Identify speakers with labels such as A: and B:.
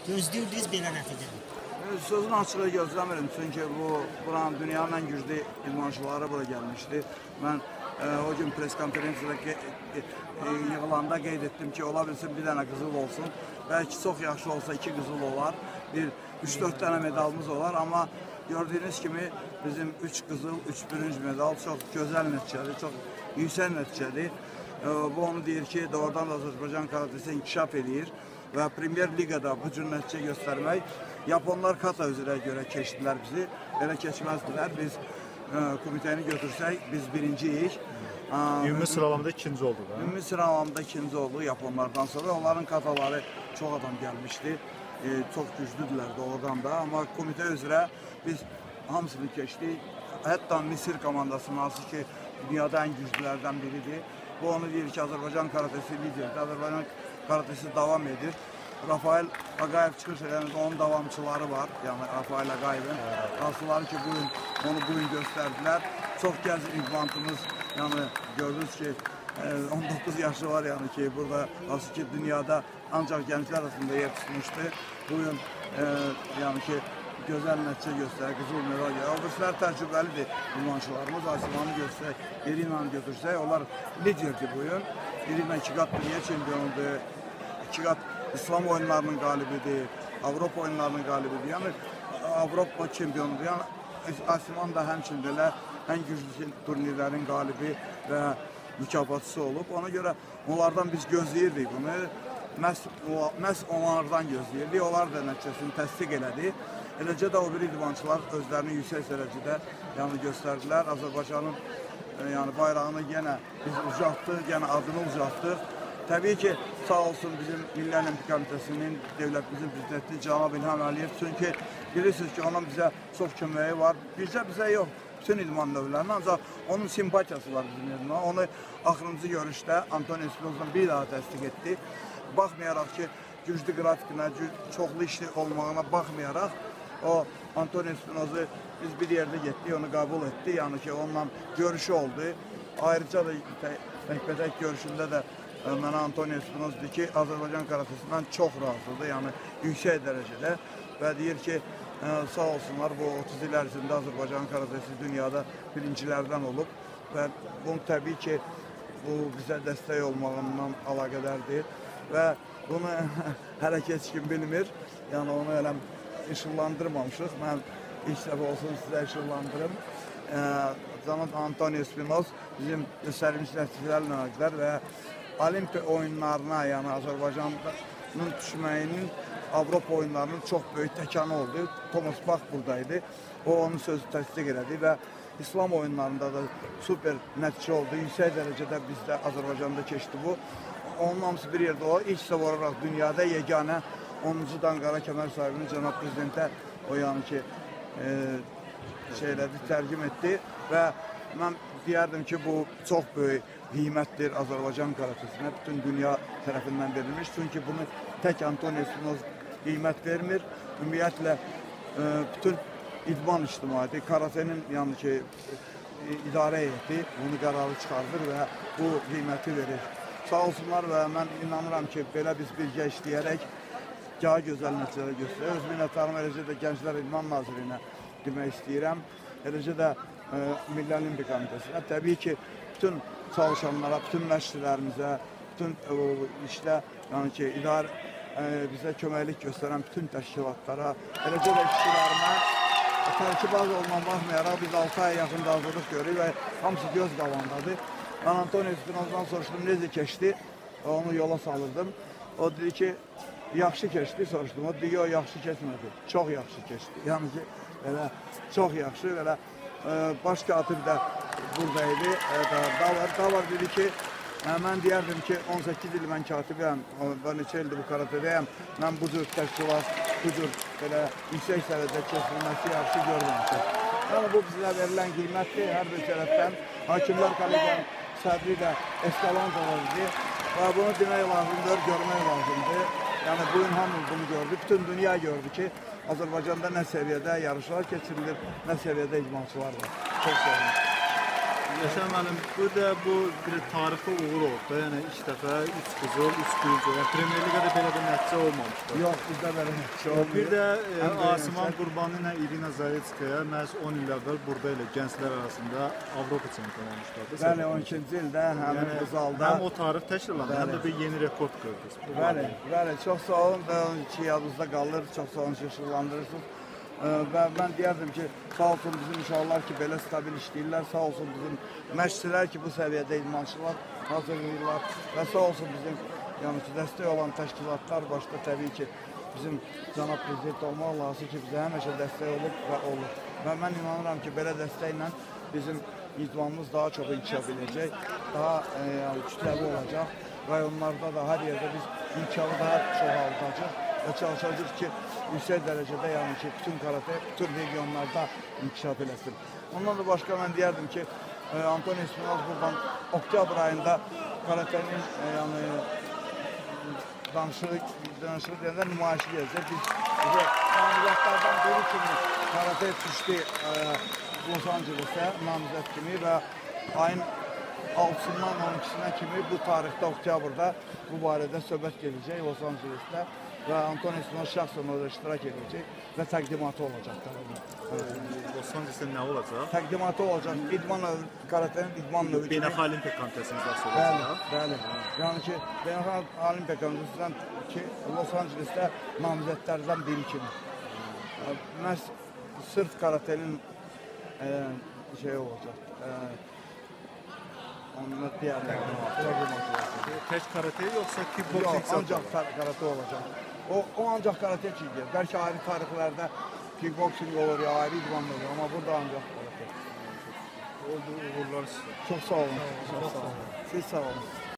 A: gözləyirdiniz belə nəticəni?
B: Sözün açığı gözləmirəm, çünki buranın dünyanın ən güclü idmançıları bura gəlmişdi. Mən o gün pres konferansiyada yığılanda qeyd etdim ki, ola bilsin bir dənə qızıl olsun. Bəlkə çox yaxşı olsa 2 qızıl olar, 3-4 dənə medalımız olar, amma gördüyünüz kimi bizim 3 qızıl, 3 bürünc medal çox gözəl nəticədir, çox yüksək nəticədir. Bu onu deyir ki, doğrudan da Azərbaycan karatesi inkişaf edir və Premier Ligada bu cür nəticə göstərmək, Japonlar kata üzrə görə keçdilər bizi, belə keçməzdilər. Biz komitəni götürsək, biz birinciyik.
C: Ümumi sıralamada ikinci oldu da.
B: Ümumi sıralamada ikinci oldu Japonlardan sonra. Onların kataları çox adam gəlmişdi, çox güclüdülər doğrudan da. Amma komitə üzrə biz hamısını keçdik. Hətta Misir komandası, hansı ki, dünyada ən güclülərdən biridir. Bu onu deyir ki, Azərbaycan karatesi liderdir, Azərbaycan karatesi davam edir. Rafael Ağayev çıxış edəndə onun davamçıları var, yəni Rafael Ağayevin. Hansıları ki, onu bugün göstərdilər. Çox gəz idmantımız, yəni gördünüz ki, 19 yaşı var, yəni ki, burada hansı ki, dünyada ancaq gənclər arasında yer tutmuşdu. Bugün, yəni ki, gözəl nəticə göstərir, qızıl medal gəlir. Obrislər təcrübəlidir idmançılarımız. Asimanı göstərsək, İrina götürsək, onlar liderdir bugün. İrina 2 qat dünya çempionudur, 2 qat İslam oyunlarının qalibidir, Avropa oyunlarının qalibidir. Yəni, Avropa çempionudur. Yəni, Asiman da həmçində elə ən güclü turnirlərin qalibi və mükafatçısı olub. Ona görə onlardan biz gözləyirdik bunu. Məhz onlardan gözləyirdik. Onlar da nəticəsini təsdiq elədi. Eləcə də o bir idmançılar özlərini yüksək dərəcədə göstərdilər. Azərbaycanın bayrağını yenə biz ucaltdıq, yenə adını ucaltdıq. Təbii ki, sağ olsun bizim Milli Olimpik Komitəsinin, devlətimizin prezidenti Cənab İlham Əliyev. Çünki bilirsiniz ki, onun bizə çox köməyi var. Bizə yox, bütün idman növlərinin, ancaq onun simpatiyası var bizim idmana. Onu axırıncı görüşdə Antoni Espinoz'dan bir daha təsdiq etdi. Baxmayaraq ki, güclü qrafikinə, çoxlu işli olmağına baxmayaraq, o Antoni Espinoz'u biz bir yerdə getdik, onu qəbul etdi. Yəni ki, onunla görüşü oldu. Ayrıca da tək görüşündə də mənə Antoni Espinoz deyir ki, Azərbaycan karatesindən çox razıdır, yəni yüksək dərəcədə və deyir ki, sağ olsunlar, bu 30 il ərzində Azərbaycan karatesi dünyada birincilərdən olub və bunu təbii ki, bu bizə dəstək olmağından əlaqədardır və bunu hələ heç kim bilmir, yəni onu elə işıqlandırmamışıq. Mən ilk dəfə olsun sizə işıqlandırım. Cənab Antoni Espinoz bizim göstərimiz nəticələrlə əlaqədar və Olimpiya oyunlarına, yəni Azərbaycanın düşməyinin Avropa oyunlarının çox böyük təkanı oldu. Thomas Bach buradaydı. O onun sözü təsdiq elədi və İslam oyunlarında da super nəticə oldu. Yüksək dərəcədə bizdə Azərbaycanda keçdi bu. Onun hamısı bir yerdə o. İlk səvə olaraq dünyada yeganə 10-cu dan qara kəmər sahibinin cənab prezidentə o yəni ki tərcüm etdi və mən deyərdim ki, bu çox böyük qiymətdir Azərbaycan karatesinə, bütün dünya tərəfindən verilmiş. Çünki bunu tək Antoni Espinoz qiymət vermir. Ümumiyyətlə, bütün idman ictimaiyyəti, karatenin yəni ki, idarə heyəti bunu qərarı çıxardır və bu qiyməti verir. Sağ olsunlar və mən inanıram ki, belə biz birgə işləyərək daha gözəl nəticələr göstərir. Öz minnətdarım, eləcə də Gənclər İdman Nazirinə demək istəyirəm. Eləcə də Milli Olimpik Komitəsinə. Təbii ki, bütün çalışanlara, bütün məşqçilərimizə, bütün işdə, yəni ki, bizə köməklik göstərən bütün təşkilatlara, eləcə də işçilərimə tərkibaz olmama baxmayaraq biz 6 aya yaxın hazırlıq görürük və hamısı göz qavandadır. Mən Antoni Espinoz'dan soruşdum, necə keçdi, onu yola salırdım. O dedi ki, yaxşı keçdi, soruşdum. O dedi ki, o yaxşı keçmədi, çox yaxşı keçdi. Yəni ki, çox yaxşı, baş katib də buradaydı. Davar dedi ki, mən deyərdim ki, 18 il mən katibiyəm, neçə ildir bu karatedəyəm, mən bu cür təşkilat, bu cür yüksək səviyyədə keçirilməsi yaxşı görməmişəm. Yəni, bu bizə verilən qiymətdir, hər bir tərəfdən. Hakimlər Kollegiyanın sədri də eskalantalardır və bunu demək lazımdır, görmək lazımdır. Yəni, bugün hamı bunu gördü, bütün dünya gördü ki, Azərbaycanda nə səviyyədə yarışlar keçirilir, nə səviyyədə idmançılar var. Çox sevdim.
C: Yaşar müəllim, bu bir tarixi uğur oldu da, yəni 2 dəfə 3 qızıl, 3 gülcə. Yəni Premyer Liqada belə bir nəticə olmamışdı.
B: Yox, bizdə belə şey olmuyor.
C: Bir də Asiman Qurbanlı ilə İrina Zavetskaya məhz 10 il əvvəl burada ilə gənclər arasında Avropa çempionu olmuşlar.
B: Bəli, 12-ci ildə həmin bu zalda
C: həm o tarix təşkillandı, həm də bir yeni rekord qırdınız.
B: Bəli, çox sağ olun da ki, yadınızda qalır, çox sağ olun ki, şükürləndirirsiniz. Və mən deyərdim ki, sağ olsun bizim uşaqlar ki, belə stabil işləyirlər, sağ olsun bizim məşqçilər ki, bu səviyyədə idmançılar hazırlayırlar və sağ olsun bizim yəni ki, dəstək olan təşkilatlar başda təbii ki, bizim cənab prezident olmaq lazım ki, bizə həmişə dəstək olub və olur. Və mən inanıram ki, belə dəstəklə bizim idmanımız daha çox inkişaf edəcək, daha kütləvi olacaq. Rayonlarda da hər yerdə biz imkanı daha çoxaldacaq və çalışacağıq ki, yüksək dərəcədə yəni ki, bütün karate, bütün regionlarda inkişaf eləsin. Ondan da başqa mən deyərdim ki, Antoni Espinaz buradan oktyabr ayında karatenin yəni danışığı deyəndə nümayişi gələcək. Biz namizədlərdən biri kimi karate düşdü Los Angeles'e namizəd kimi və ayın 6-sından 12-sinə kimi bu tarixdə oktyabrda bu barədə söhbət gələcək Los Angeles'də və Antoni Espinaz şəxsən orada iştirak edəcək və təqdimatı olacaq.
C: Los Angeles'də nə olacaq?
B: Təqdimatı olacaq. Karatenin idman növü kimi.
C: Beynəlxalq Olimpiya Komitəsinin zasə olacaq.
B: Bəli. Yəni ki, Beynəlxalq Olimpiya Komitəsindən ki, Los Angeles'də namizədlərdən biri kimi. Məhz sırf karatenin şey olacaq. Onu deyərlər.
C: Tək karate yoxsa kickboxing?
B: Yox, ancaq karate olacaq. O ancaq karate çiğdir. Bəlkə ayrı tarixlərdə kickboxing olur ya, ayrı idman olur. Amma burada ancaq karate.
C: Oldu, uğurlar sizə.
B: Çox sağ olun. Siz sağ olun.